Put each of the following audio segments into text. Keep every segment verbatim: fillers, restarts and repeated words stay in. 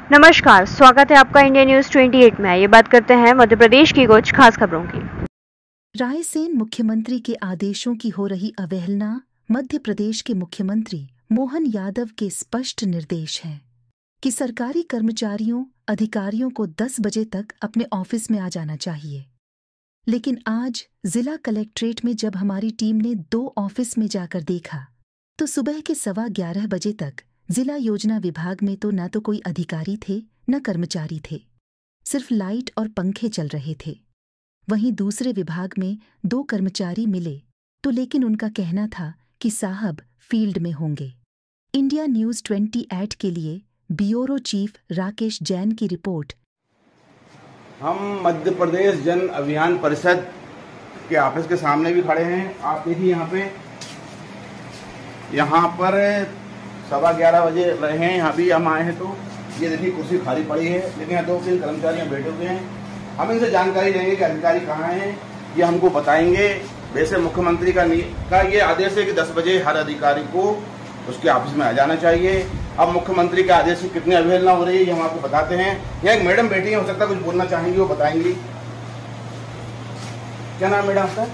नमस्कार, स्वागत है आपका इंडिया न्यूज अट्ठाईस में। ये बात करते हैं मध्य प्रदेश की कुछ खास खबरों की। रायसेन मुख्यमंत्री के आदेशों की हो रही अवहेलना मध्य प्रदेश के मुख्यमंत्री मोहन यादव के स्पष्ट निर्देश हैं कि सरकारी कर्मचारियों अधिकारियों को दस बजे तक अपने ऑफिस में आ जाना चाहिए। लेकिन आज जिला कलेक्ट्रेट में जब हमारी टीम ने दो ऑफिस में जाकर देखा तो सुबह के सवा ग्यारह बजे तक जिला योजना विभाग में तो न तो कोई अधिकारी थे न कर्मचारी थे, सिर्फ लाइट और पंखे चल रहे थे। वहीं दूसरे विभाग में दो कर्मचारी मिले तो लेकिन उनका कहना था कि साहब फील्ड में होंगे। इंडिया न्यूज अट्ठाईस के लिए ब्यूरो चीफ राकेश जैन की रिपोर्ट। हम मध्य प्रदेश जन अभियान परिषद के ऑफिस के सामने भी खड़े हैं। आप देखिए यहाँ पे यहाँ पर सवा ग्यारह बजे रहे हैं, यहाँ भी हम आए हैं तो ये देखिए कुर्सी खाली पड़ी है, लेकिन यहाँ दो तीन कर्मचारी यहाँ बैठे हुए हैं। हम इनसे जानकारी लेंगे कि अधिकारी कहाँ हैं, ये हमको बताएंगे। वैसे मुख्यमंत्री का का ये आदेश है कि दस बजे हर अधिकारी को उसके ऑफिस में आ जाना चाहिए। अब मुख्यमंत्री के आदेश से कितनी अवहेलना हो रही है ये हम आपको बताते हैं। यहाँ एक मैडम बैठी है, हो सकता है कुछ बोलना चाहेंगी, वो बताएंगी। क्या नाम मैडम आपका?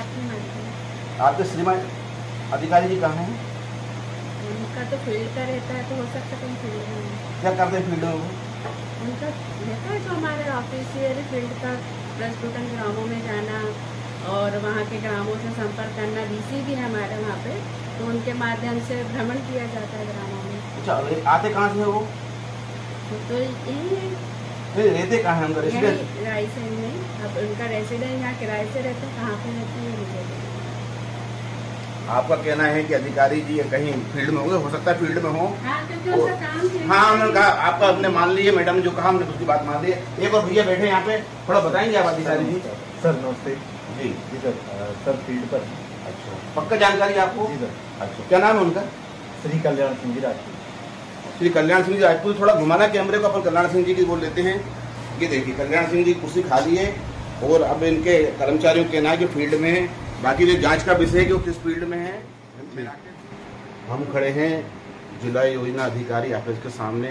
आपके श्रीमान अधिकारी जी कहाँ हैं? उनका तो फील्ड का रहता है, तो हो सकता है फील्ड में। क्या करते हैं फील्ड में? उनका रहता है जो हमारे ऑफिशियल फील्ड का प्लस टोटल ग्रामों में जाना और वहाँ के ग्रामों से संपर्क करना। डीसी भी है हमारे वहाँ पे, तो उनके माध्यम से भ्रमण किया जाता है ग्रामों में। अच्छा, आते कहाँ से वो? तो यही है। रहते कहाँ है उनका रेसिडेंट? रायसेन में। अब उनका रेसिडेंट यहाँ किराए से रहते हैं, कहाँ पे रहते हैं? आपका कहना है कि अधिकारी जी कहीं फील्ड में होंगे, हो सकता है फील्ड में हो। हाँ, क्योंकि उनका काम है। हाँ, उन्होंने कहा, आपका अपने मान लीजिए, मैडम जो कहा हमने उसकी बात मान ली। एक और भैया बैठे यहाँ पे, थोड़ा बताएंगे आप अधिकारी जी? सर नमस्ते जी। जी सर, सर फील्ड पर। अच्छा, पक्का जानकारी आपको? जी सर। अच्छा, क्या नाम है उनका? श्री कल्याण सिंह जी राजपूत। श्री कल्याण सिंह जी राजपूत। थोड़ा घुमाना कैमरे को, अपन कल्याण सिंह जी की बोल लेते हैं। ये देखिए कल्याण सिंह जी कुर्सी खाली है और अब इनके कर्मचारियों के कहना है कि फील्ड में है। बाकी जो जाँच का विषय है कि वो किस फील्ड में है। हम खड़े हैं जिला योजना अधिकारी ऑफिस के सामने।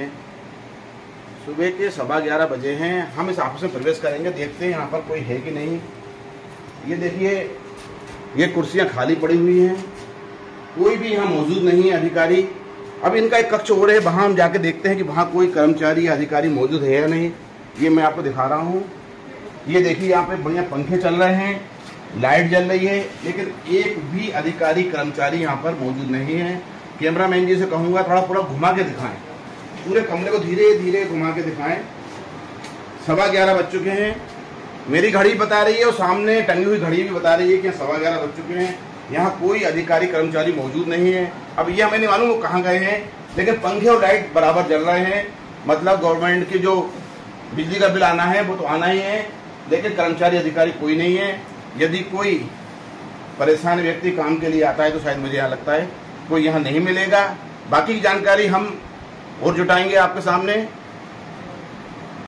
सुबह के सवा ग्यारह बजे हैं। हम इस ऑफिस में प्रवेश करेंगे, देखते हैं यहाँ पर कोई है कि नहीं। ये देखिए ये कुर्सियाँ खाली पड़ी हुई हैं, कोई भी यहाँ मौजूद नहीं है अधिकारी। अब इनका एक कक्ष और है, वहाँ हम जाके देखते हैं कि वहाँ कोई कर्मचारी या अधिकारी मौजूद है या नहीं। ये मैं आपको दिखा रहा हूँ। ये देखिए यहाँ पे बढ़िया पंखे चल रहे हैं, लाइट जल रही है, लेकिन एक भी अधिकारी कर्मचारी यहाँ पर मौजूद नहीं है। कैमरामैन जी से कहूँगा थोड़ा पूरा घुमा के दिखाएं, पूरे कमरे को धीरे धीरे घुमा के दिखाएं। सवा ग्यारह बज चुके हैं, मेरी घड़ी बता रही है और सामने टंगी हुई घड़ी भी बता रही है कि सवा ग्यारह बज चुके हैं। यहाँ कोई अधिकारी कर्मचारी मौजूद नहीं है। अब ये हमें नहीं मालूम वो कहाँ गए हैं, लेकिन पंखे और लाइट बराबर जल रहे हैं। मतलब गवर्नमेंट की जो बिजली का बिल आना है वो तो आना ही है, लेकिन कर्मचारी अधिकारी कोई नहीं है। यदि कोई परेशान व्यक्ति काम के लिए आता है तो शायद मुझे यहाँ लगता है कोई यहाँ नहीं मिलेगा। बाकी की जानकारी हम और जुटाएंगे आपके सामने।